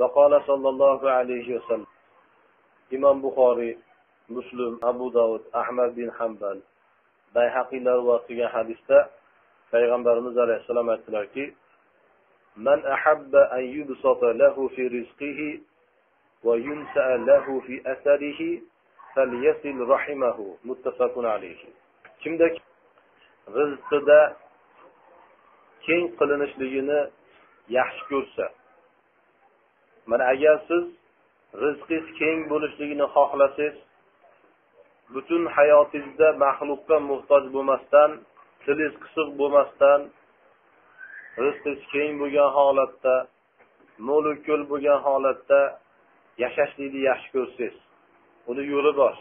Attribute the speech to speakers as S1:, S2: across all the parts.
S1: وقال صلى الله عليه وسلم İmam Buxoriy, Muslim, Abu Davud, Ahmad bin Hanbal, Bayhaqiylar rivoyat qilgan hadisda Payg'ambarimiz alayhissalom aytdilarki: "Man ahabba an yubsata lahu fi rizqihi va yunsa'a lahu fi asarihi falyasil rahimahu." Muttafaqun alayhi. Kimda rizqida keng qilinishligini yaxshi ko'rsa, mana agar siz rizqingiz keng bo'lishligini xohlasangiz, butun hayotingizda maxluqqa muhtoj bo'lmasdan, tilingiz qisiq bo'lmasdan, rizqingiz keng bo'lgan holatda, mo'l ko'l bo'lgan holatda yashashlikni yaxshi ko'rsangiz, uni yo'li bor.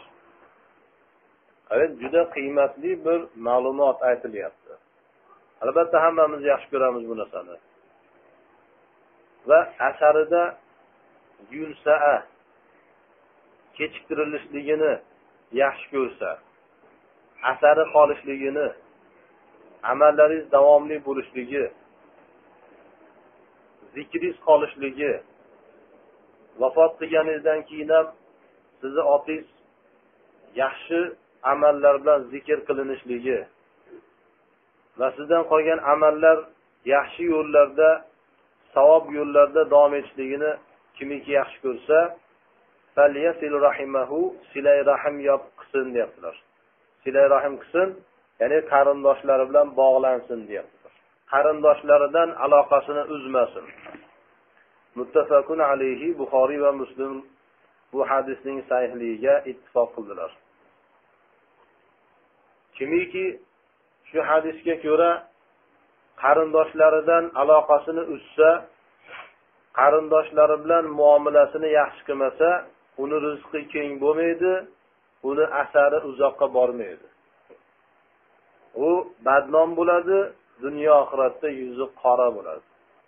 S1: Juda qiymatli bir ma'lumot aytilyapti. Albatta hammamiz yaxshi ko'ramiz bu narsani. Va asarida yunsa'a kechiktirilishligini yaxshi ko'rsa, asari qolishligini, amallaringiz davomli bo'lishligi, zikringiz qolishligi, vafot qilganingizdan keyin ham sizni otingiz yaxshi amallar bilan zikr qilinishligi va sizdan qolgan amallar yaxshi yo'llarda, savob yo'llarda davom etishligini kimiki yaxshi ko'rsa, falyasil rahimahu, silay rahim qilsin deyaptilar. Silay rahim qilsin, ya'ni qarindoshlari bilan bog'lansin deyaptilar. Qarindoshlaridan aloqasini uzmasin. Muttafaqun alayhi, Buxoriy va Muslim bu hadisning sahihligiga ittifoq qildilar. Kimiki shu hadisga ko'ra qarindoshlaridan aloqasini uzsa, qarindoshlari bilan muomalasini yaxshi qilmasa, uni rizqi keng bo'lmaydi, uni asari uzoqqa bormaydi. U badnom bo'ladi, dunyo oxiratda yuzi qora bo'ladi.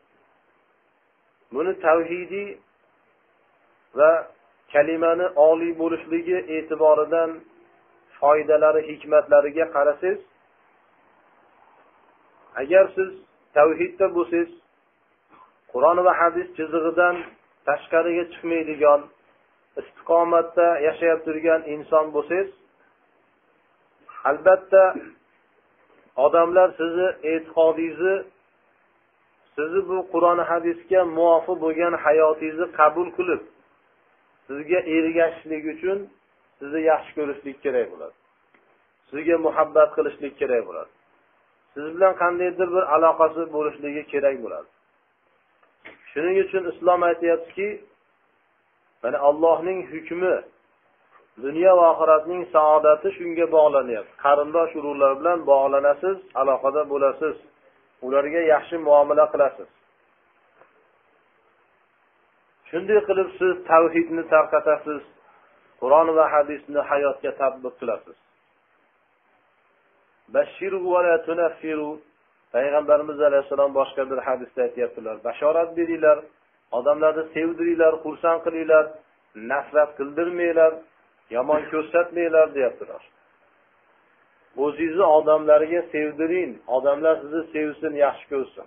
S1: Buni tavhidiy va kalimani oliy bo'lishligi e'tiboridan foydalari, hikmatlariga qarasangiz, agar siz tavhidda bo'lsangiz, Qur'on va hadis chizig'idan tashqariga chiqmaydigan, istiqomatda yashab turgan inson bo'lsangiz, albatta odamlar sizni e'tiqodingizni, sizni bu Qur'on hadisga muvofiq bo'lgan hayotingizni qabul qilib, sizga ergashishlik uchun sizni yaxshi ko'rishlik kerak bo'ladi. Sizga muhabbat qilishlik kerak bo'ladi. Siz bilan qandaydir bir aloqasi bo'lishligi kerak bo'ladi. Shuning uchun islom aytayaptiki, mana Allohning hukmi, dunyo va oxiratning saodati shunga bog'lanyapti. Qarindosh urug'lar bilan bog'lanasiz, aloqada bo'lasiz, ularga yaxshi muomala qilasiz. Shunday qilib siz tavhidni tarqatasiz, Qur'on va hadisni hayotga tatbiq qilasiz. Bashiru va la tunaffiru. Payg'ambarimiz alayhisalom boshqa bir hadisda aytibdilar: bashorat beringlar, odamlarni sevdiringlar, xursand qilinglar, nafrat qildirmanglar, yomon ko'rsatmanglar deyaptilar. O'zingizni odamlarga sevdiring, odamlar sizni sevsin, yaxshi ko'rsin.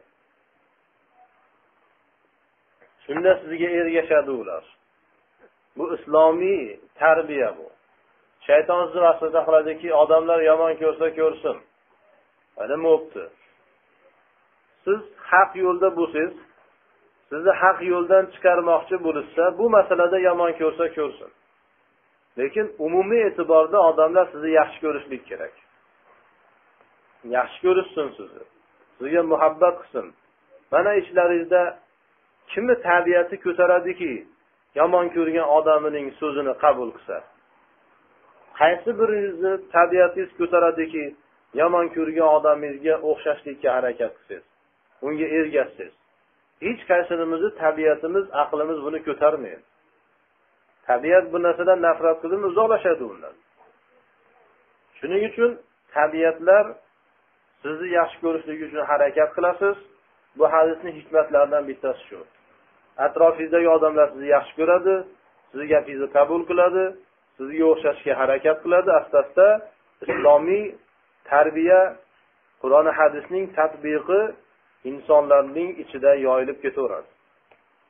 S1: Shunda sizga ergashadi ular. Bu islomiy tarbiya bu. Shayton sizni vasvasa qiladiki, odamlar yomon ko'rsa ko'rsin. Nima bo'pti? Siz haq yo'lda bo'lsangiz, sizni haq yo'ldan chiqarmoqchi bo'lsa, bu masalada yomon ko'rsa ko'rsin. Lekin umumiy e'tiborda odamlar sizni yaxshi ko'rishlik kerak. Yaxshi ko'rishsin sizni. Sizga muhabbat qilsin. Mana ishlaringizda kimni tabiati ko'taradiki, yomon ko'rgan odamining so'zini qabul qilsa? Qaysi biringizni tabiatingiz ko'taradiki, yomon ko'rgan odamingizga o'xshashlikka harakat qilsangiz, unga ergashsangiz? Hech qaysinimizni tabiatimiz, aqlimiz buni ko'tarmaydi. Tabiat bu narsadan nafrat qilib uzoqlashadi undan. Shuning uchun tabiatlar sizni yaxshi ko'rishligi uchun harakat qilasiz. Bu hadisning hikmatlaridan bittasi shu. Atrofingizdagi odamlar sizni yaxshi ko'radi, sizning gapingizni qabul qiladi, sizga o'xshashga harakat qiladi. Asta-asta islomiy tarbiya, Qur'on hadisning tatbiqi insonlarning ichida yoyilib ketaveradi.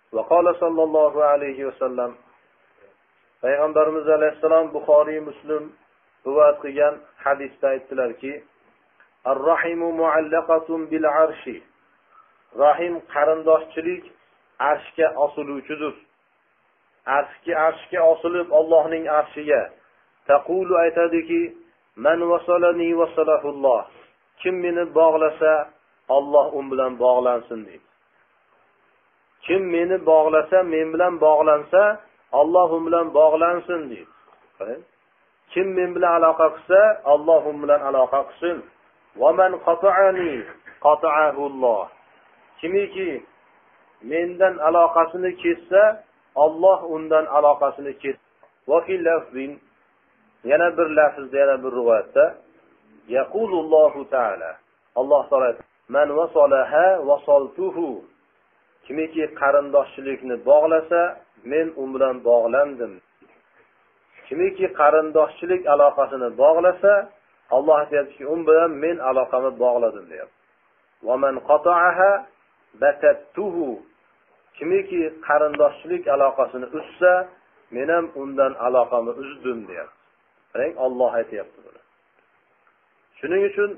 S1: Va qala sallallohu alayhi va sallam, Payg'ambarimiz alayhissalom Buxoriy Muslim rivoyat qilgan hadisda aytdilarki, Ar-rahimu muallaqatun bil arshi. Rahim qarindoshchilik arshga osiluvchidir. Arshga osilib Allohning arshiga taqulu aytadiki, man wasalani wasalahulloh. Kim meni bog'lasa, Alloh u bilan bog'lansin deydi. Kim meni bog'lasa, men bilan bog'lansa, Alloh u bilan bog'lansin deydi. Kim men bilan aloqa qilsa, Alloh u bilan aloqa qilsin. Va man qata'ani qata'ahu Alloh. Kimiki mendan aloqasini kessa, Alloh undan aloqasini kes. Va fi lafzin, yana bir lafzda, yana bir rivoyatda yaqulullohu ta'ala, Alloh taolo man wasalaha wasaltuhu. Kimiki qarindoshchilikni bog'lasa, men u bilan bog'landim. Kimiki qarindoshchilik aloqasini bog'lasa, Alloh aytayaptiki, u bilan men aloqamni bog'ladim deyapti. Va man qata'aha batattuhu. Kimiki qarindoshchilik aloqasini uzsa, men ham undan aloqamni uzdim deyapti. Qarang, Alloh aytayapti buni. Shuning uchun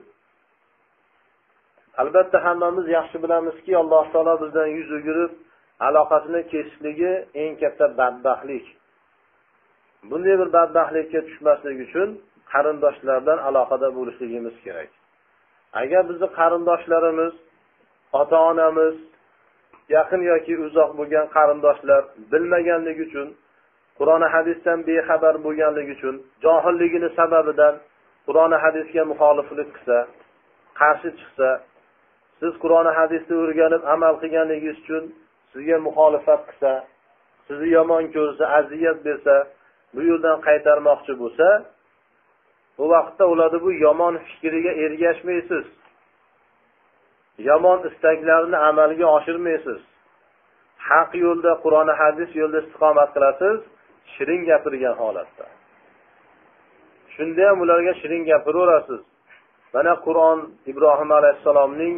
S1: albatta hammamiz yaxshi bilamizki, Alloh taolo bizdan yuz o'girib aloqasini kesishligi eng katta badbaxtlik. Bunday bir badbaxtlikka tushmaslik uchun qarindoshlardan aloqada bo'lishligimiz kerak. Agar bizning qarindoshlarimiz, ota-onamiz, yaqin yoki uzoq bo'lgan qarindoshlar bilmaganligi uchun, Qur'on hadisdan bexabar bo'lganligi uchun, johilligini sababidan Qur'on hadisga muxoliflik qilsa, qarshi chiqsa, siz Qur'on hadisni o'rganib amal qilganingiz uchun sizga muxolifat qilsa, sizni yomon ko'rsa, aziyat bersa, bu yo'ldan qaytarmoqchi bo'lsa, bu vaqtda ularni bu yomon fikriga ergashmaysiz. Yomon istaklarini amalga oshirmaysiz. Haq yo'lda, Qur'on hadis yo'lda istiqomat qilasiz, shirin gapirgan holatda. Shunda ham ularga shirin gapiraverasiz. Mana Qur'on Ibrohim alayhisalomning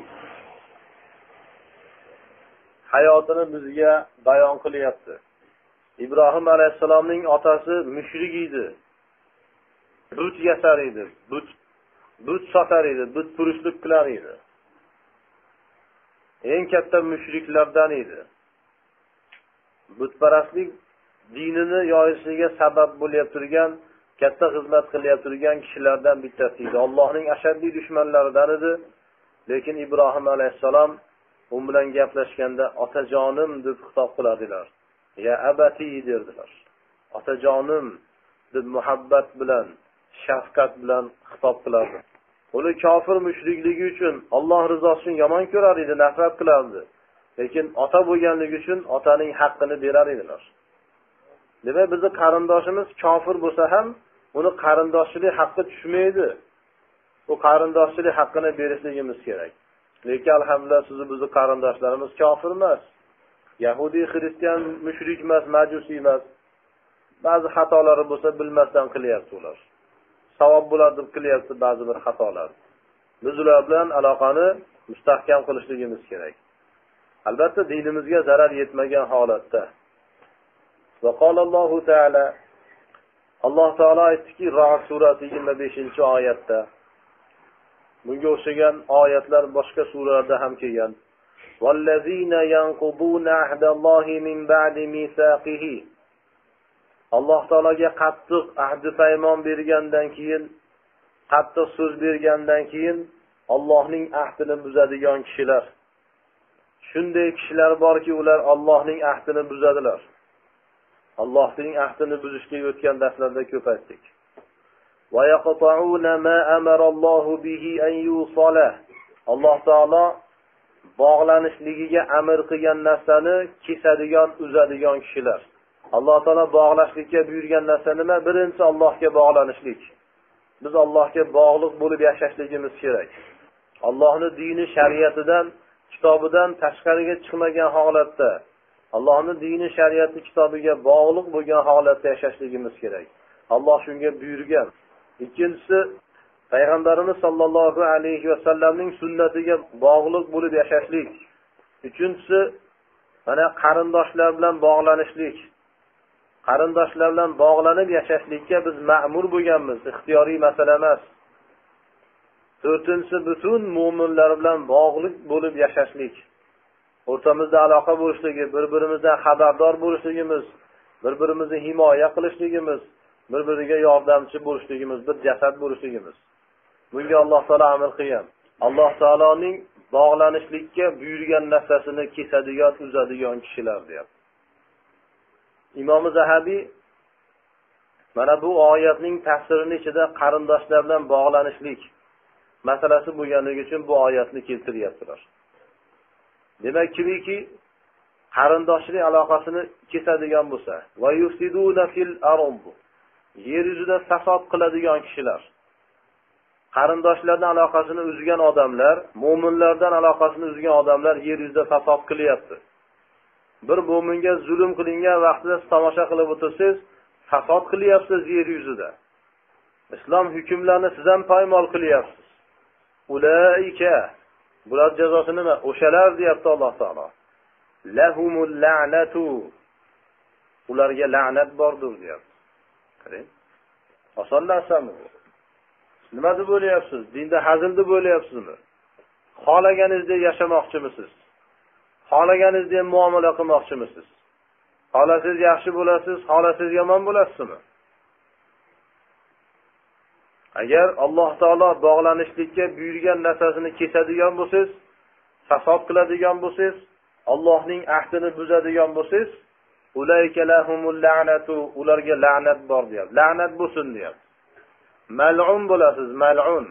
S1: hayotini bizga bayon qilyapti. Ibrohim alayhisalomning otasi mushrik edi. But yasar edi, but sotar edi, but purishlik qilar edi. Eng katta mushriklardan edi. Butparastlik dinini yoyishiga sabab bo'lib turgan, katta xizmat qilib turgan kishilardan bittasi edi. Allohning ashaddiy dushmanlaridan edi. Lekin Ibrohim alayhisalom u bilan gaplashganda otajonim deb xitob qiladilar. Ya abati derdilar. Otajonim deb muhabbat bilan, shafqat bilan xitob qilardi. Uni kofir mushrikligi uchun, Alloh rizosi uchun yomon ko'rar edi, nafrat qilardi. Lekin ota bo'lganligi uchun otaning haqqini berar edilar. Demak, bizning qarindoshimiz kofir bo'lsa ham, uni qarindoshchilik haqqi tushmaydi. Bu qarindoshchilik haqqini berishligimiz kerak. Lekin alhamdulillah bizning qarindoshlarimiz kofir emas. Yahudi, xristian, mushrik emas, majusiy emas. Ba'zi xatolari bo'lsa bilmasdan qilyapti ular. Savob bo'ladi deb qilyapti ba'zi bir xatolar. Biz ular bilan aloqani mustahkam qilishligimiz kerak. Albatta dinimizga zarar yetmagan holatda. Va qolallohu taala, Alloh taolo aytdiki, Ra'd surasi 25-oyatda. Bunga o'xshagan oyatlar boshqa suralarda ham kelgan. Vallazina yanquduna ahdallahi min ba'di mithaqihi. Alloh taologa qattiq ahd paymon bergandan keyin, qattiq so'z bergandan keyin Allohning ahdini buzadigan kishilar. Shunday kishilar borki, ular Allohning ahdini buzadilar. Allohning ahdini buzishga o'tgan darslarda ko'p aytdik. Va yaqta'una ma amara Allohu bihi an yusala. Alloh taolo bog'lanishligiga amr qilgan narsani kesadigan, uzadigan kishilar. Alloh taolo bog'lashlikka buyurgan narsa nima? Birinchi Allohga bog'lanishlik. Biz Allohga bog'liq bo'lib yashashligimiz kerak. Allohning dini, shariatidan, kitobidan tashqariga chiqmagan holatda, Allohning dini, shariati, kitobiga bog'liq bo'lgan holatda yashashligimiz kerak. Alloh shunga buyurgan. Ikkinchisi, Payg'ambarimiz sollallohu alayhi va sallamning sunnatiga bog'liq bo'lib yashashlik. Uchinchisi, Mana qarindoshlar bilan bog'lanishlik, qarindoshlar bilan bog'lanib yashashlikka biz ma'mur bo'lganmiz, ixtiyoriy masala emas. To'rtinchisi, butun mu'minlar bilan bog'liq bo'lib yashashlik. O'rtamizda aloqa bo'lishligi, bir-birimizdan xabardor bo'lishligimiz, bir-birimizni himoya qilishligimiz, bir-biriga yordamchi bo'lishligimiz, bir jasad bo'lishligimiz. Bunga Alloh taolo amr qilgan. Alloh taoloning bog'lanishlikka buyurgan narsasini kesadigan, uzadigan kishilar deyapti. Imom Zahabiy mana bu oyatning tafsirining ichida qarindoshlar bilan bog'lanishlik masalasi bo'lganligi uchun bu oyatni keltiryaptilar. Demak, kimiki qarindoshlik aloqasini kesadigan bo'lsa, va yusiduna fil ard, yer yuzida fasod qiladigan kishilar, qarindoshlardan aloqasini uzgan odamlar, mu'minlardan aloqasini uzgan odamlar yer yuzida fasod qilyapti. Bir mu'minga zulm qilingan vaqtida tomosha qilib o'tirsangiz, fasod qilyapsiz yer yuzida. Islom hukmlarini siz ham poymol qilyapsiz. Ulaika, bular jazosi nima? O'shalar deyapti Alloh taolo. Lahumul la'natu, ularga la'nat bordir deyapti. Qarang. Oson narsami bu? Nima deb bo'lyapsiz? Dinda hazil deb bo'lyapsizmi? Xohlaganingizda yashamoqchimisiz? Xohlaganingizda muomala qilmoqchimisiz? Xohlasangiz yaxshi bo'lasiz, xohlasangiz yomon bo'lasizmi? Agar Alloh taolo bog'lanishlikka buyurgan narsasini kesadigan bo'lsangiz, fasod qiladigan bo'lsangiz, Allohning ahdini buzadigan bo'lsangiz, ulayka lahumul la'natu, ularga la'nat bor deyapti. La'nat bo'lsin deyapti. Mal'un bo'lasiz, mal'un.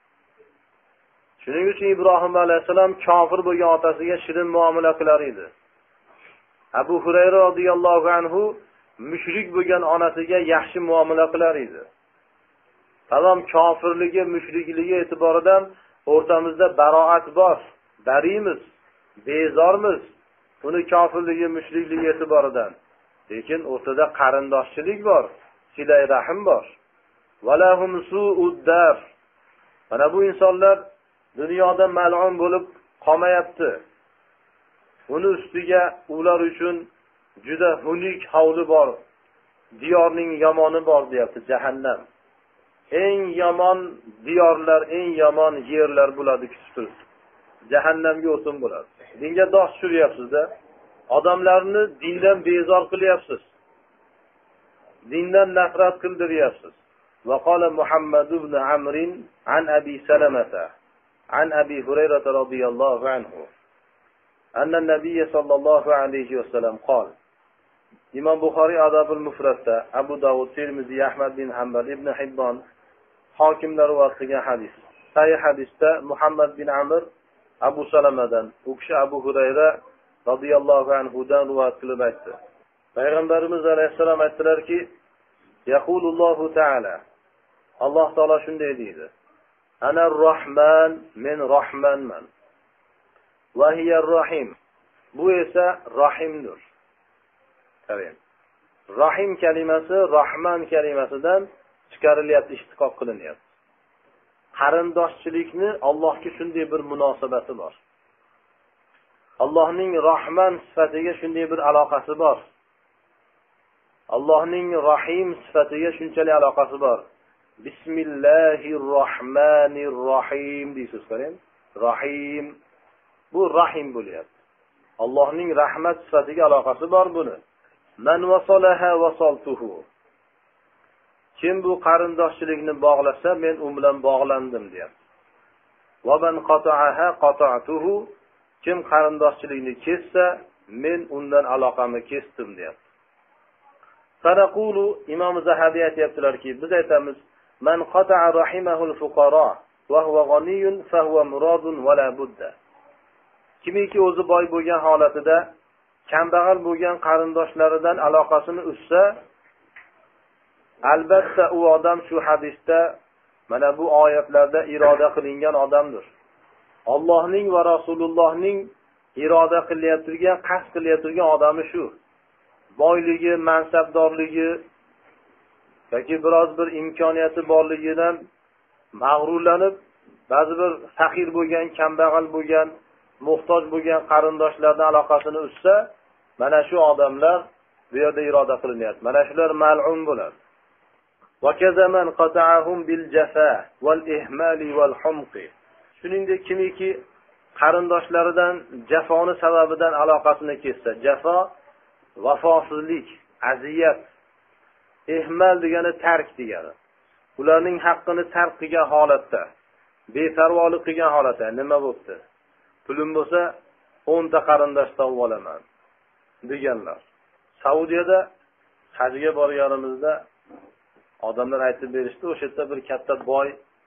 S1: Shuning uchun Ibrohim alayhisalom kofir bo'lgan otasiga shirin muomala qilar edi. Abu Hurayra radhiyallohu anhu mushrik bo'lgan onasiga yaxshi muomala qilar edi. Tamom kofirligi, mushrikligi e'tiboridan o'rtamizda baroat bor. Barimiz, bezormiz. Uni kofirligi, mushrikligi e'tiboridan. Lekin o'rtada qarindoshchilik bor, silay rahim bor. Valahum su'ud-dar. Mana bu insonlar dunyoda mal'un bo'lib qolmayapti. Uni ustiga ular uchun juda xunuk havli bor. Diyorning yomoni bor deyapti, jahannam. Eng yomon diyorlar, eng yomon yerlar bo'ladi kutib turibdi. Jahannamga o'tin bo'ladi. Dinga dosh tushiryapsiz-da. Odamlarni dindan bezor qilyapsiz. Dindan nafrat qildiryapsiz. وقال محمد بن عمرو عن أبي سلمة عن أبي هريرة رضي الله عنه أن النبي صلى الله عليه وسلم قال إمام بخاري أدب المفرد أبو داود ترمذي أحمد بن حنبل ابن حبان حاكمlar rivoyat qilgan hadis. Sahih hadisda Muhammad bin Amr Abu Salamadan, u kishi Abu Hurayra radhiyallohu anhu dan rivoyat qilib aytdi. Payg'ambarimiz alayhisalom aytdilarki: "Yaqulullohu ta'ala" Alloh taolo shunday deydi: "Ana ar-Rahman, men Rahmanman. Va hiya ar-Rahim." Bu esa Rahimdir. Qarang. Rahim kalimasi Rahman kalimasidan chiqarilyapti, ishtiqoq qilinyapti. Qarindoshchilikni Allohga shunday bir munosabati bor. Allohning Rahman sifatiga shunday bir aloqasi bor. Allohning Rahim sifatiga shunchalik aloqasi bor. Bismillahirrohmanirrohim deysiz, qarang. Rahim. Bu Rahim bo'lyapti. Allohning rahmat sifatiga aloqasi bor buni. Man wasalaha wasaltuhu. Kim bu qarindoshchilikni bog'lasa, men u bilan bog'landim deyapti. Va man qata'aha qata'tuhu. Kim qarindoshchilikni kessa, men undan aloqamni kesdim deyapti. Faraqulu Imom Zahabiy aytibdilarki, biz aytamiz: "Man qata'a rahimahul fuqara va huwa ghaniyun fa huwa muradun va la budda." Kimiki o'zi boy bo'lgan holatida kambag'al bo'lgan qarindoshlaridan aloqasini uzsa, albatta u odam shu hadisda mana bu oyatlarda iroda qilingan odamdir. Allohning va Rasulullohning iroda qilyaptirgan, qasd qilyaptirgan odami shu. Boyligi, mansabdorligi yoki biroz bir imkoniyati borligidan mag'rurlanib, ba'zi bir faqir bo'lgan, kambag'al bo'lgan, muhtoj bo'lgan qarindoshlardan aloqasini uzsa, Mana shu odamlar bu yerda iroda qilinyapti. Mana shular mal'un bo'ladi. Va kazaman qata'ahum bil jafa wal ihmali wal humqi. Shuningdek kimiki qarindoshlaridan jafoni sababidan aloqasini kessa, jafo vafosizlik, aziyat, ihmal degani tark degani. Ularning haqqini tark qilgan holatda, beparvolik qilgan holatda nima bo'pti? Pulim bo'lsa 10 ta qarindosh topib olaman deganlar. Saudiyada hajga borganimizda odamlar aytib berishdi, o'sha yerda bir katta boy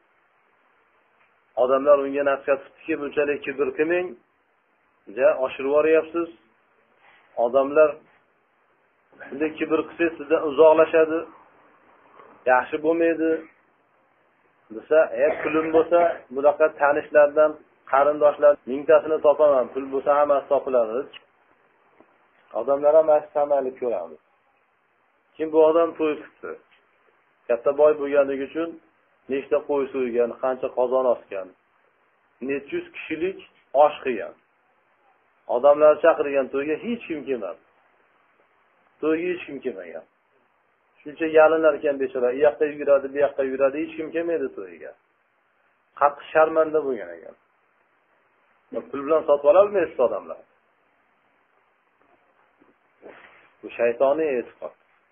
S1: odamlar unga nasihat qilibdiki, bunchalik kibr qilmang, oshirib yuboryapsiz. Odamlar shunday kibr qilsa sizdan uzoqlashadi, yaxshi bo'lmaydi desa, pulim bo'lsa, bunaqa tanishlardan, qarindoshlar 1000 tasini topaman, pul bo'lsa hammasi topiladi. Odamlar ham samali ko'ramiz. Kim bu odam to'y qildi? Katta boy bo'lganligi uchun nechta qo'y so'ygan, qancha qozon osgan, necha yuz kishilik osh qilgan. Odamlar chaqirgan to'yga hech kim kelmadi. To'yga hech kim kelmagan. Shuncha yalinlar ekan bechora, u yoqqa yuguradi, bu yoqqa yuguradi, hech kim kelmaydi to'yga. Qattiq sharmanda bo'lgan ekan. Pul bilan sotib ola olmaysiz odamlar. Bu shaytoniy e'tiqod.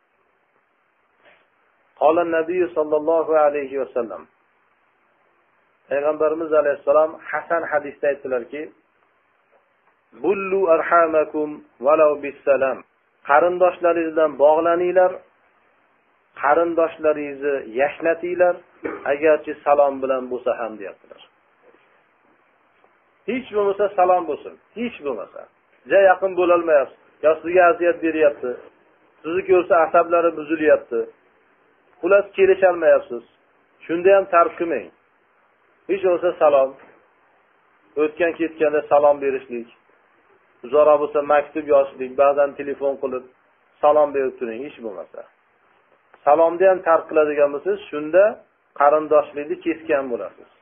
S1: Qala Nabiy sallallohu alayhi va sallam. Payg'ambarimiz alayhisalom Hasan hadisda aytdilarki, "Bullu arhamakum walau bis-salam." Qarindoshlaringizdan bog'laninglar, qarindoshlaringizni yashnatinglar, agarchi salom bilan bo'lsa ham deyaptilar. Hech bo'lmasa salom bo'lsin, hech bo'lmasa. Ja yaqin bo'la olmayapsiz, yo sizga aziyat beryapti, sizni ko'rsa asablari buzilyapti. Ular kelisha olmayapsiz. Shunda ham tark qilmang. Hech bo'lsa salom. O'tgan ketganda salom berishlik. Uzoqroq bo'lsa maktub yozishlik, ba'zan telefon qilib salom berib turing, hech bo'lmasa. Salomni ham tark qiladigan bo'lsangiz, shunda qarindoshlikni kesgan bo'lasiz.